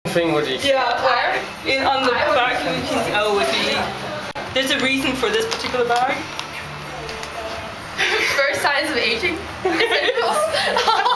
thing would you? Yeah, where? On the back you can see. Oh, would be. There's a reason for this particular bag. First signs of aging.